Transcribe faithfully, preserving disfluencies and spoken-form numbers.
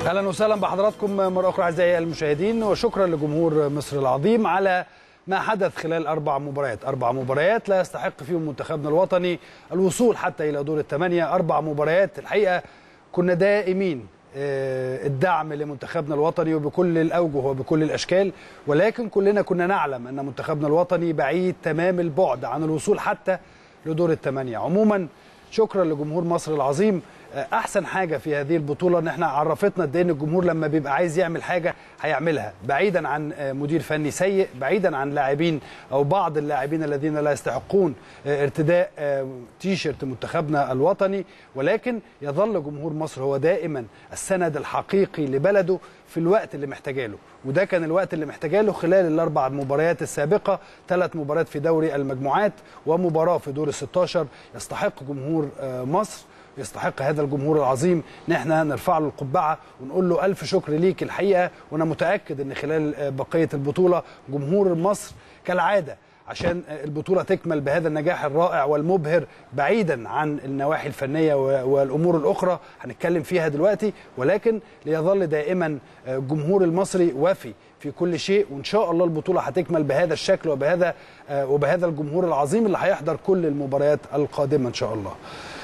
اهلا وسهلا بحضراتكم مره اخرى اعزائي المشاهدين، وشكرا لجمهور مصر العظيم على ما حدث خلال اربع مباريات، اربع مباريات لا يستحق فيهم منتخبنا الوطني الوصول حتى الى دور الثمانيه، اربع مباريات الحقيقه كنا دائمين الدعم لمنتخبنا الوطني وبكل الاوجه وبكل الاشكال، ولكن كلنا كنا نعلم ان منتخبنا الوطني بعيد تمام البعد عن الوصول حتى لدور الثمانيه. عموما شكرا لجمهور مصر العظيم. احسن حاجه في هذه البطوله ان احنا عرفتنا قد ايه ان الجمهور لما بيبقى عايز يعمل حاجه هيعملها، بعيدا عن مدير فني سيء، بعيدا عن لاعبين او بعض اللاعبين الذين لا يستحقون ارتداء تيشيرت منتخبنا الوطني، ولكن يظل جمهور مصر هو دائما السند الحقيقي لبلده في الوقت اللي محتاجه له، وده كان الوقت اللي محتاجه له خلال الاربع مباريات السابقه، ثلاث مباريات في دوري المجموعات ومباراه في دور الستاشر. يستحق جمهور مصر، يستحق هذا الجمهور العظيم ان احنا نرفع له القبعه ونقول له الف شكر ليك الحقيقه. وانا متاكد ان خلال بقيه البطوله جمهور مصر كالعاده عشان البطوله تكمل بهذا النجاح الرائع والمبهر، بعيدا عن النواحي الفنيه والامور الاخرى هنتكلم فيها دلوقتي، ولكن ليظل دائما الجمهور المصري وافي في كل شيء، وان شاء الله البطوله هتكمل بهذا الشكل وبهذا وبهذا الجمهور العظيم اللي هيحضر كل المباريات القادمه ان شاء الله.